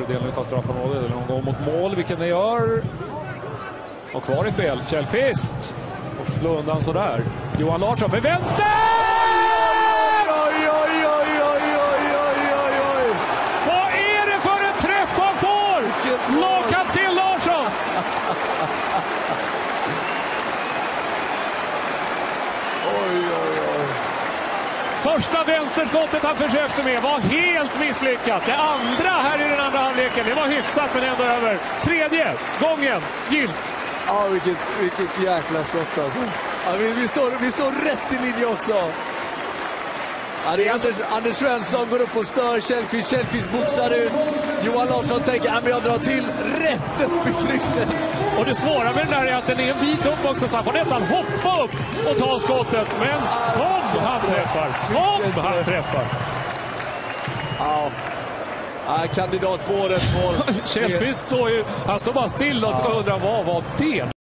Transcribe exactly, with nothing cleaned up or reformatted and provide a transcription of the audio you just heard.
delen av straffområdet eller någon gång mot mål, vilken det gör. Och kvar i spel, Källqvist. Och slå undan sådär. Johan Larsson med vänster! Oj, oj, oj, oj, oj, oj, oj, oj. Vad är det för en träff han får? Lockat till Larsson! Oj, oj, oj. Första vänsterskottet han försökte med var helt misslyckat. Det andra här i den andra halvleken, det var hyfsat men ändå över. Tredje gången, gilt. Ja, vilket, vilket jäkla skott alltså. Ja, vi, vi, står, vi står rätt i linje också. Ja, det är Anders, Anders Svensson går upp och stör Källqvist. Källqvist boxar ut. Johan Larsson tänker att jag drar till rätt upp i krysset. Och det svåra med den där är att den är en bit upp också, så han får nästan hoppa upp och ta skottet. Men som han träffar, som han träffar. Ja, ja kandidat på årets mål. Källqvist står ju, han står bara still och undrar vad var det?